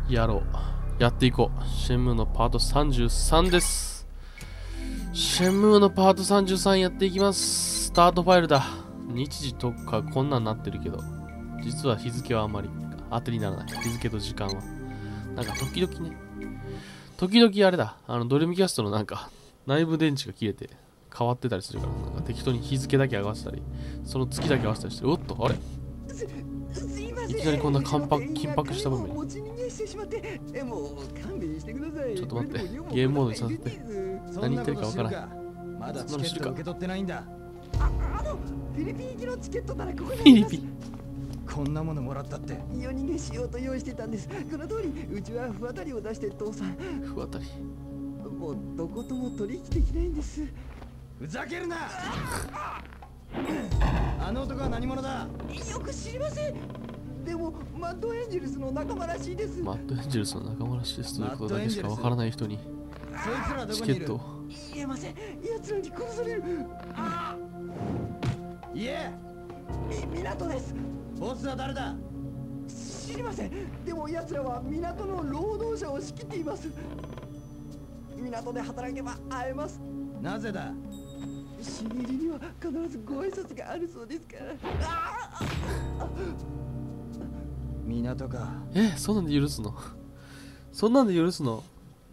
やろう。やっていこう。シェンムーのパート33です。シェンムーのパート33やっていきます。スタートファイルだ。日時とかこんなんなってるけど、実は日付はあんまり当てにならない。日付と時間は。なんか時々ね。時々あれだ。ドリームキャストのなんか、内部電池が切れて変わってたりするから、なんか適当に日付だけ合わせたり、その月だけ合わせたりして、おっと、あれいきなりこんな緊迫した場面。ちょっと待って、ゲームモードにさせて。何言ってるかわからん。 まだチケット受け取ってないんだ。 フィリピン行きのチケットならここにフィリピン。 こんなものもらったって。 夜逃げしようと用意してたんです。この通り、うちは不当たりを出して父さん。 不当たり。 もうどことも取引できないんです。 ふざけるな。あの男は何者だ。 よく知りません。でもマッドエンジェルスの仲間らしいです。 マッドエンジェルスの仲間らしいですということだけしかわからない人にそいつらどチこにいる。 ケットを。 言えません。奴らに殺される。 いえ、 港です。 ボスは誰だ。 知りません。でも奴らは港の労働者を仕切っています。港で働けば会えます。 なぜだ。 新入りには必ずご挨拶があるそうですから。 港か。 そんなんで許すのそんなんで許すの。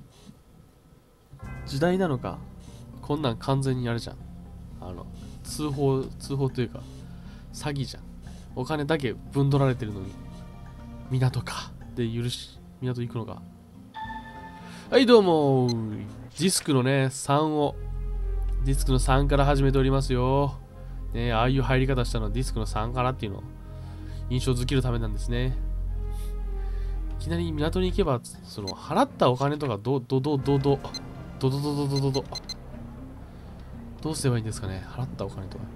時代なのか。こんなん完全にあれじゃん。通報というか詐欺じゃん。お金だけぶん取られてるのに港かで港行くのか。はいどうも、ディスクのねディスクの3から始めておりますよ。ね、ああいう入り方したのはディスクの3からっていうのを印象づけるためなんですね。いきなり港に行けば、その払ったお金とかどうすればいいんですかね。払ったお金とか。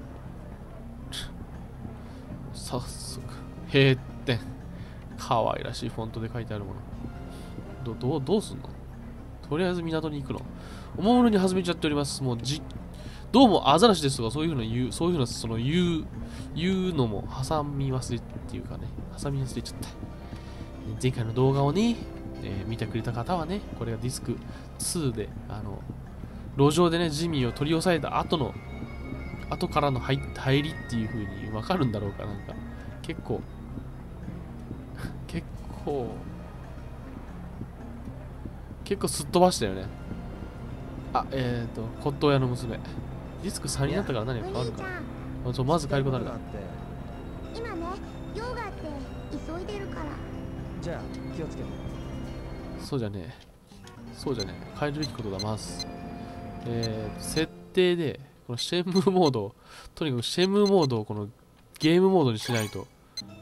早速、閉店。可愛らしいフォントで書いてあるもの。どうすんの？とりあえず港に行くの。おもむろに始めちゃっております。もうどうもアザラシですとかそういうふうな言うのも挟み忘れっていうかね、挟み忘れちゃった。前回の動画をね、見てくれた方はね、これがディスク2で、路上でね、ジミーを取り押さえた後からの入りっていう風に分かるんだろうか。なんか、結構、すっ飛ばしたよね。骨董屋の娘。ディスク3になったから何が変わるか。まず帰ることあるから。 今ね、用があって急いでるから。 じゃあ気をつけて。 そうじゃねえ。変えるべきことだ、まず。設定で、このシェンムーモードを、とにかくシェンムーモードをこのゲームモードにしないと。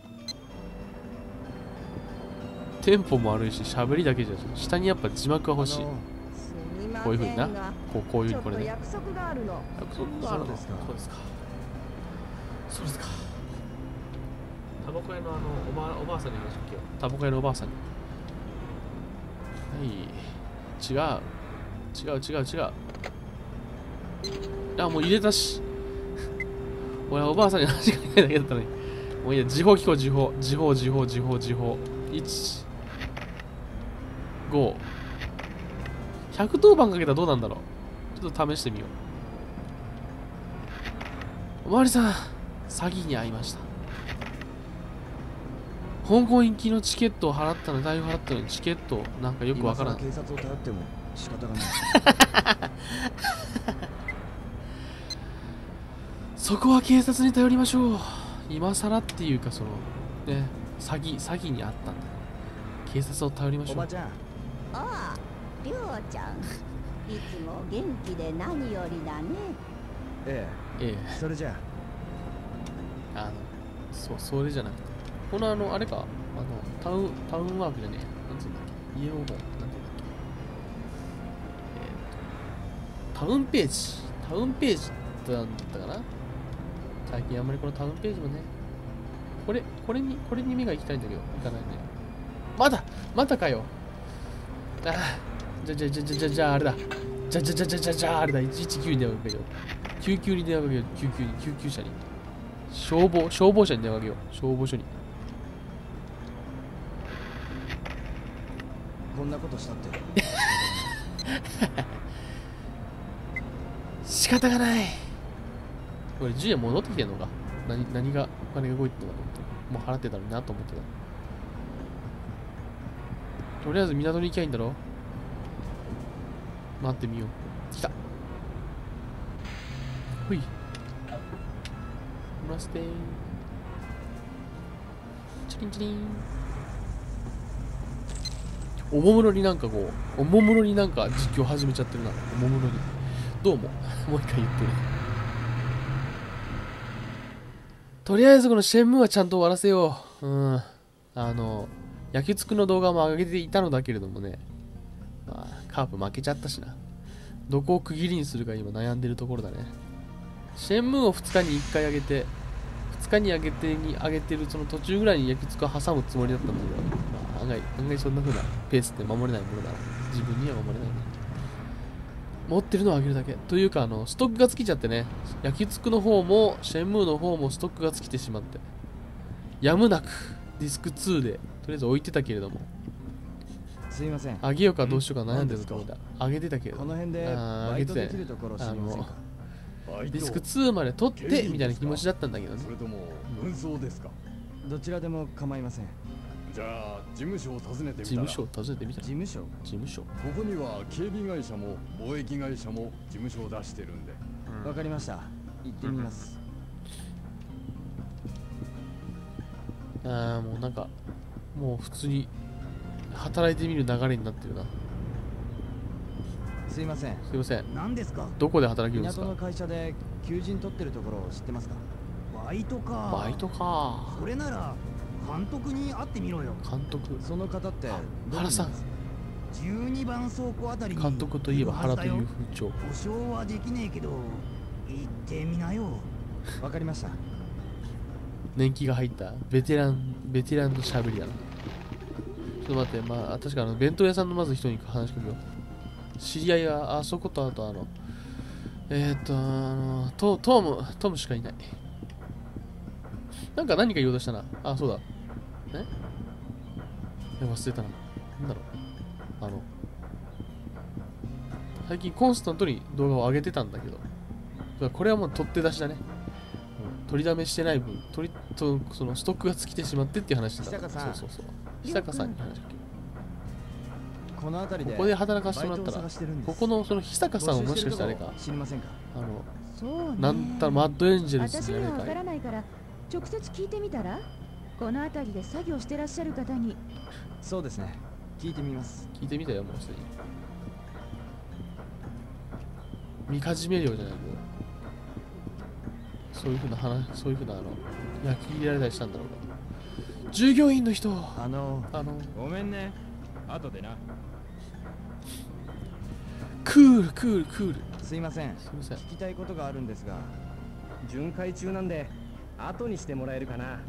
テンポも悪いし、喋りだけじゃ下にやっぱ字幕が欲しい。こういう風にな。こういう風にこれね。 約束があるの。 約束があるの。そうですか。タバコ屋のおばあさんに話しかけよう。タバコ屋のおばあさんに。はい。違う。もう入れたし。俺はおばあさんに話しかけないだけだったのに。もういいや、時報聞こう、時報。1、5。110番かけたらどうなんだろう。ちょっと試してみよう。おまわりさん、詐欺に遭いました。香港行きのチケットを払ったのに、代払ったのにチケットなんかよくわからん。 警察を頼っても仕方がない。 そこは警察に頼りましょう。今更っていうか、そのね、詐欺にあったんだ。警察を頼りましょう。 おばちゃん。 ああ、りょうちゃん。いつも元気で何よりだね。 ええ。それじゃあ。 それじゃなくて。このあれか、タウンワークじゃねえ。なんつうんだっけ。イエローボーン。なんていうんだっけ。タウンページだったかな。最近あんまりこのタウンページもね。これに目が行きたいんだけど、行かないね。またかよ。じゃああれだ。じゃああれだ。119に電話かけよう。救急に電話かけよう。救急車に。消防車に電話かけよう。消防署に。 こんなことしたって仕方がない。これ、ジュニア戻ってきてんのか。何がお金が動いてたのかと思って。もう払ってたのになと思ってた。とりあえず港に行きゃいいんだろ。待ってみよう。来た。ほい。マステー。チリンチリン。おもむろになんかこう、おもむろになんか実況始めちゃってるな。おもむろに。どうも。もう一回言ってる。とりあえずこのシェンムーはちゃんと終わらせよう。焼きつくの動画も上げていたのだけれどもね。まあ、カープ負けちゃったしな。どこを区切りにするか今悩んでるところだね。シェンムーを2日に1回上げて、2日に上げてるその途中ぐらいに焼きつくを挟むつもりだったんだけど、まあ、案外そんな風なペースって守れないものだな。自分には守れないね。持ってるのを上げるだけ。というか、ストックが尽きちゃってね。焼きつくの方も、シェンムーの方もストックが尽きてしまって。やむなく、ディスク2で、とりあえず置いてたけれども。 すいません。 あげようかどうしようか悩んでるところだ。あげてたけど。 この辺でバイトできるところ知りませんか？ ディスク2まで取ってみたいな気持ちだったんだけどね。 それとも運送ですか？ どちらでも構いません。 じゃあ事務所を訪ねてみたら。 事務所を訪ねてみたら。 事務所？ 事務所。 ここには警備会社も貿易会社も事務所を出してるんで。 わかりました。行ってみます。 もうなんか、もう普通に働いてみる流れになってるな。 すいません。 すいません。 何ですか？ どこで働けるんですか？ 港の会社で求人取ってるところを知ってますか？ バイトか。 バイトか。 それなら監督に会ってみろよ。 監督。 その方って原さん。 12番倉庫あたりに監督といえば原という風潮。 保証はできねえけど行ってみなよ。 わかりました。 年季が入ったベテランのしゃべりだな。ちょっと待って、まあ確か弁当屋さんのまず人に話しかけよう。知り合いがあそことあとトムしかいない。なんか何か言おうとしたな。あ、そうだ。忘れたな。なんだろう。最近コンスタントに動画を上げてたんだけど、これはもう取って出しだね。取りだめしてない分、そのストックが尽きてしまってっていう話だった。そう。久香さんに話しかける。 この辺りでここで働かせてもらったら、ここのその久香さんをもしかしてあれか、 知りませんか？ そうね。 なんたらマッドエンジェルス私にやれかい。 にはわからないから直接聞いてみたら。この辺りで作業してらっしゃる方に。 そうですね。聞いてみます。 聞いてみたよ、もうすでに。みかじめ料じゃないけど、そういうふうな焼き入れられたりしたんだろうか。従業員の人。 ごめんね。後でな。 クール。 すいません。 すいません。 聞きたいことがあるんですが。 巡回中なんで後にしてもらえるかな。 はい。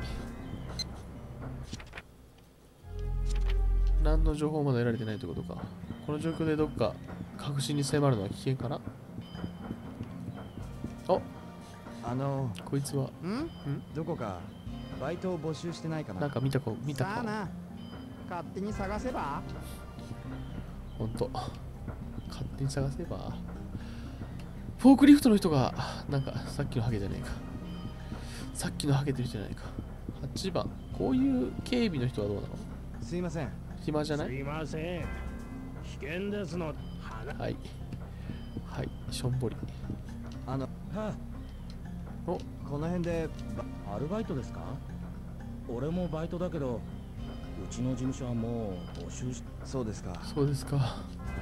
何の情報まだ得られてないってことか。この状況でどっか確信に迫るのは危険かな。こいつはどこかバイトを募集してないかな。 なんか見たか。 さあな、勝手に探せば。 ほんと勝手に探せば。フォークリフトの人がなんかさっきのハゲじゃないか。さっきのハゲてる人じゃないか。8番。こういう警備の人はどうなの？ すいません。 暇じゃない？ すいません。危険ですの。 はい。しょんぼり。 この辺でアルバイトですか？俺もバイトだけど、うちの事務所はもう募集し。 そうですか。 そうですか。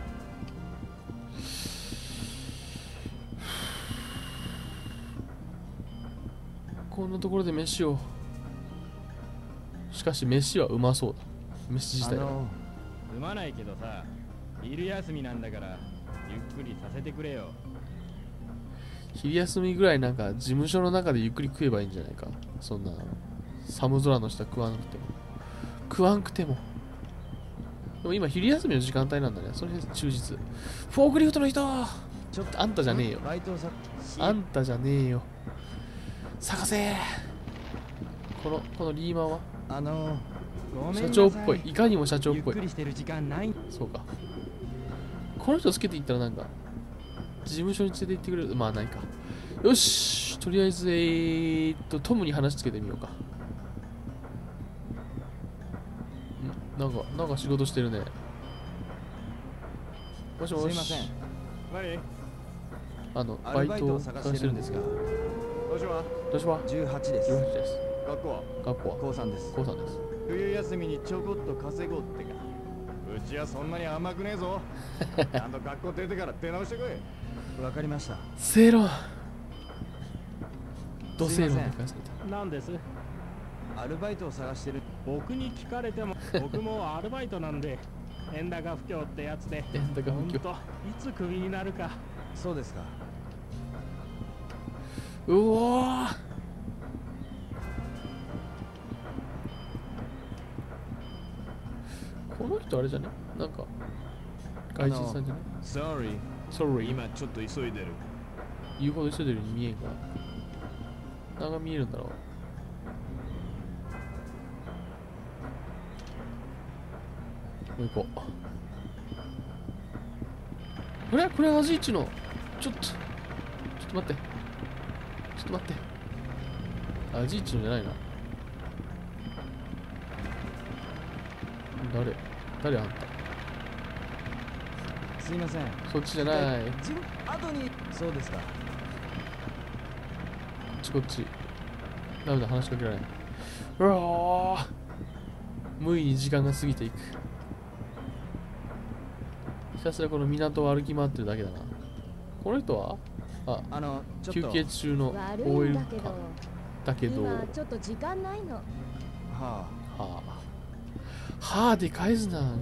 こんなところで飯を。しかし飯はうまそうだ。飯自体は。 うまないけどさ、昼休みなんだからゆっくりさせてくれよ。 昼休みぐらいなんか事務所の中でゆっくり食えばいいんじゃないか。そんな寒空の下食わなくても。でも今昼休みの時間帯なんだね。それで忠実。フォークリフトの人、ちょっとあんたじゃねえよ。あんたじゃねえよ。探せ。このリーマンは社長っぽい。いかにも社長っぽい。 ゆっくりしてる時間ない。 そうか。この人つけていったらなんか、事務所に連れて行ってくれる。まあないか。よし、とりあえず、トムに話つけてみようか。なんか仕事してるね。もしもし。 すいません。 バイトを探してるんですが。年は 18です。 18です。 学校は学校は高3です。 高3です。 冬休みにちょこっと稼ごうってか。うちはそんなに甘くねえぞ。ちゃんと学校出てから出直してこい。 わかりました。 正論。ド正論で返された。 なんです。 アルバイトを探してる。 僕に聞かれても僕もアルバイトなんで円高不況ってやつで円高不況。 ほんといつクビになるか。 そうですか。 うおー。この人あれじゃね、なんか外人さんじゃね。 Sorry。 今ちょっと急いでる。 言うほど急いでるように見えんから。なんか見えるんだろう。もう行こう。これアジイチの。ちょっと待って。アジイチのじゃないな。誰あんた。 すいません。 そっちじゃない。 後に。そうですか。 こっち。ダメだ、話しかけられない。うわー。無意に時間が過ぎていく。ひたすらこの港を歩き回ってるだけだな。この人は休憩中の OL か。だけど。 今ちょっと時間ないの。 はあで返すな。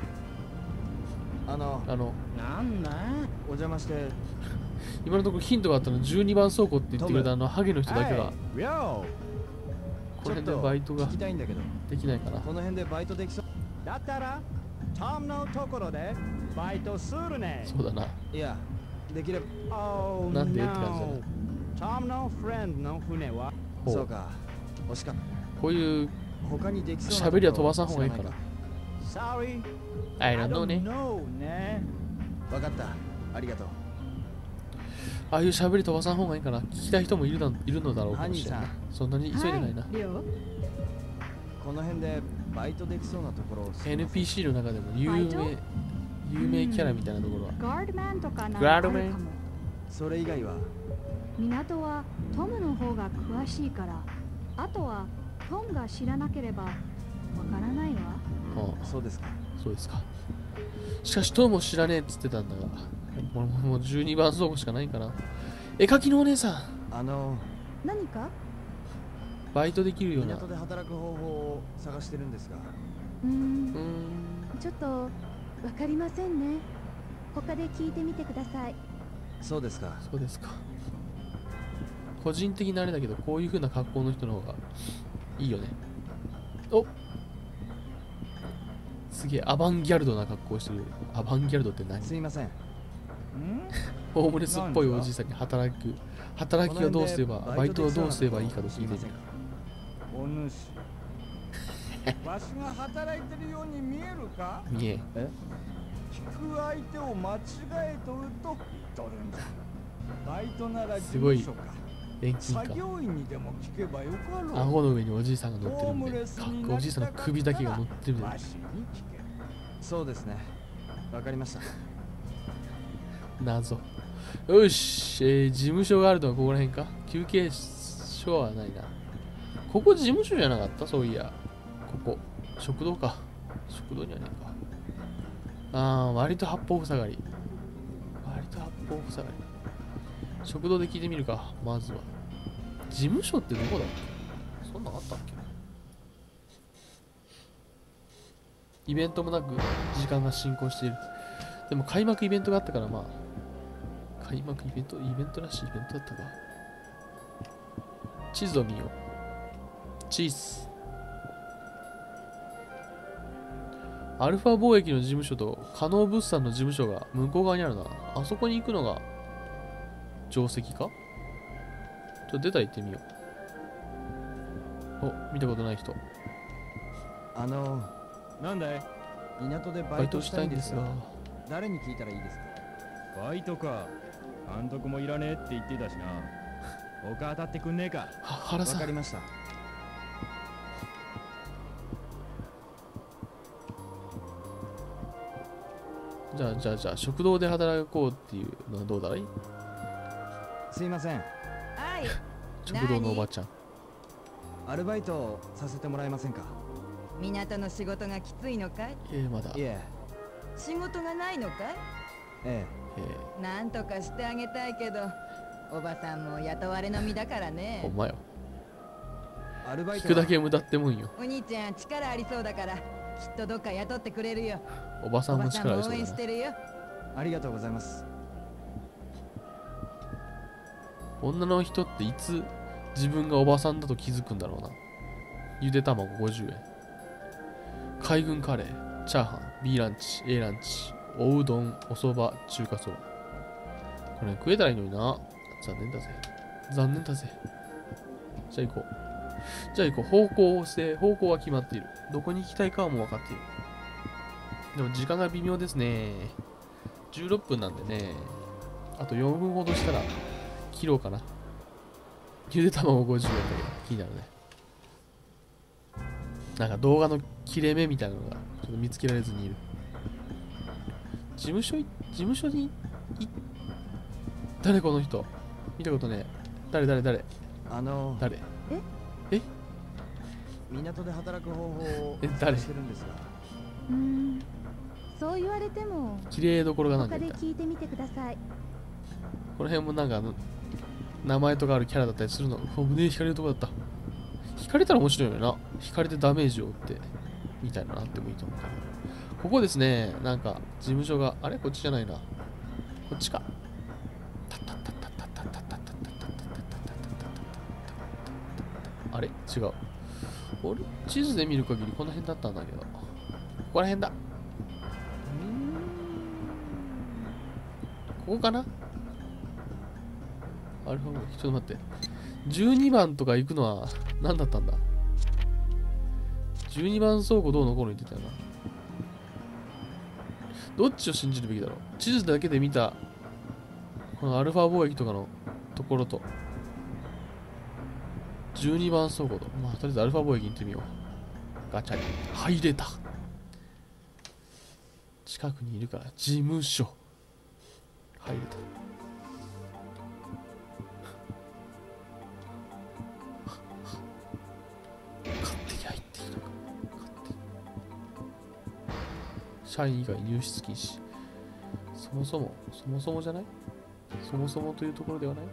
なんだお邪魔して。 今のところヒントがあったの12番倉庫って言ってくれたハゲの人だけが。この辺でバイトができないかな。 この辺でバイトできそう。 だったらトムのところでバイトするね。 そうだな。 いや、できれば。 なんでって感じだね。 トムのフレンドの船は。 そうか。惜しかった。 こういう他にできそうな喋りは飛ばさん方がいいから。 Sorry。 I don't know ね。 わかった。ありがとう。 ああいう喋り飛ばさん方がいいかな。聞きたい人もいるのだろうかもしれない。そんなに急いでないな。 この辺でバイトできそうなところを。 NPC の中でも有名キャラみたいなところは。 ガードマンとかなんかガードマン。 それ以外は。 港はトムの方が詳しいから、あとはトムが知らなければわからないわ。 そうですか。 そうですか。しかしトムも知らねえっつってたんだが、もう12番倉庫しかないかな。絵描きのお姉さん。 何かバイトできるような。 港で働く方法を探してるんですが。 ちょっとわかりませんね。他で聞いてみてください。 そうですか。 そうですか。個人的なあれだけど、こういう風な格好の人の方がいいよね。お、すげえアバンギャルドな格好してる。アバンギャルドって何？ すいません。 ホームレスっぽいおじいさんに働きはどうすれば、バイトはどうすればいいかと聞いてみる。 お主、わしが働いてるように見えるか？ 見え。 聞く相手を間違えとると言っとるんじゃ。バイトなら事すごい務所か。 遠近作感。 業員にでも聞けばよかろう。 顎の上におじいさんが乗ってるんで、おじいさんの首だけが乗ってるんで。 そうですね。わかりました。 謎。よし、事務所があるのはここら辺か。休憩所はないな。ここ事務所じゃなかった？そういや。ここ。食堂か。食堂にはねえか。割と八方塞がり。食堂で聞いてみるか、まずは。事務所ってどこだっけ？そんなのあったっけ？イベントもなく時間が進行している。でも開幕イベントがあったから、まあ開幕イベントらしいイベントだったか。地図を見よう。チーズ。アルファ貿易の事務所と可能物産の事務所が向こう側にあるな。あそこに行くのが定石か？ちょっと出たら行ってみよう。お、見たことない人。 なんだい？ 港でバイバイトしトしたたいんですすいんでがが、誰に聞いたらいいですか？ バイトか。監督もいらねえって言ってたしな。他当たってくんねえか。 原さんわかりました。 じゃあ食堂で働こうっていうのはどうだい？ すいません。 はい。 食堂のおばちゃん。 アルバイトさせてもらえませんか？ 港の仕事がきついのかい？ まだ。 いえ、 仕事がないのかい？ えなんとかしてあげたいけど、おばさんも雇われの身だからほねん。まよ。 アルバイト聞くだけ無駄ってもんよ。 お兄ちゃん力ありそうだから、きっとどっか雇ってくれるよ。 おばさんもおばさんも応力ありそうだな。 援してるよ。 ありがとうございます。 女の人っていつ自分がおばさんだと気づくんだろうな。ゆで卵50円。海軍カレー、チャーハン、B ランチ、A ランチ、おうどん、おそば、中華そば。これ食えたらいいのにな。残念だぜ。残念だぜ。じゃあ行こう。じゃあ行こう。方向は決まっている。どこに行きたいかはもう分かっている。でも時間が微妙ですね。16分なんでね。あと4分ほどしたら切ろうかな。ゆで卵50円だけど気になるね。なんか動画の切れ目みたいなのがちょっと見つけられずにいる。事務所に誰この人見たことねえ。誰誰？港で働く方法を誰してるんですが。 そう言われても綺麗どころがなんか他いた。 で聞いてみてください。 この辺もなんか名前とかあるキャラだったりするの。胸引かれるとこだった。引かれたら面白いよな。引かれてダメージを負ってみたいなのあってもいいと思うけど。ここですね。なんか事務所があれこっちじゃないな。こっちか。あれ違う。俺地図で見る限りこの辺だったんだけど。ここら辺だ。ここかな。アルファボーイ、ちょっと待って。12番とか行くのは何だったんだ。12番倉庫どうのこうの言ってたよな。どっちを信じるべきだろう。地図だけで見たこのアルファ貿易とかのところと12番倉庫と、まあとりあえずアルファ貿易行ってみよう。ガチャに入れた。近くにいるから事務所入れた。勝手に入っていいのか。社員以外入室禁止。そもそもじゃない？そもそもというところではない？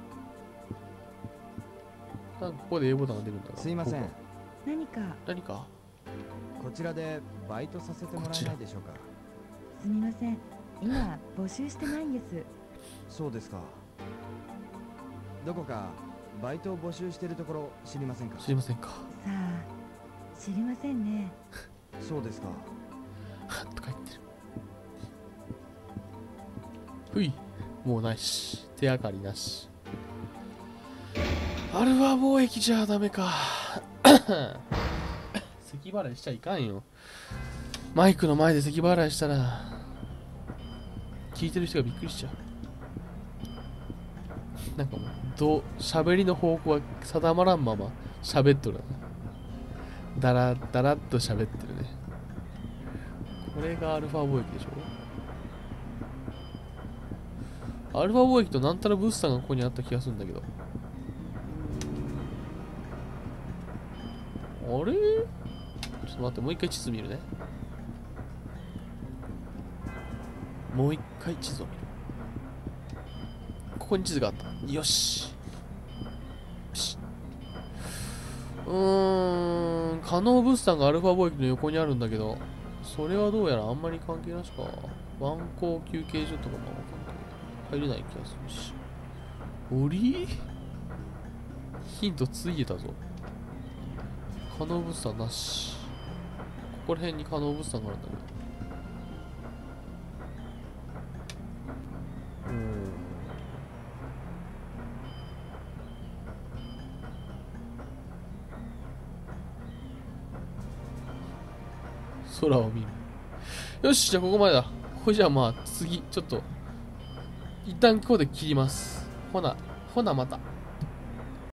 なんかここで A ボタンが出るんだろう。 すいません。 何かこちらでバイトさせてもらえないでしょうか。 すみません。今募集してないんです。 そうですか。どこかバイトを募集しているところ知りませんか？ 知りませんか。 さあ、知りませんね。 そうですか。 とか言ってる。ふい、もうないし、手明かりなし。アルファ貿易じゃダメか。咳払いしちゃいかんよ。マイクの前で咳払いしたら聞いてる人がびっくりしちゃう。なんかもう喋りの方向は定まらんまま喋っとるな。だらだらっと喋ってるね。これがアルファ貿易でしょ。アルファ貿易となんたらブースターがここにあった気がするんだけど。あれ？ちょっと待って、もう一回地図見るね。もう一回地図を見る。ここに地図があった。よし。よし。可能物産がアルファ貿易の横にあるんだけど、それはどうやらあんまり関係なしか。ワンコ休憩所とかも入れない気がするし。おり？ヒントついえたぞ。可能物産なし。ここら辺に可能物産があるんだけど。 空を見る。よし、じゃあここまでだ。これじゃあまあ次、ちょっと、一旦ここで切ります。ほなまた。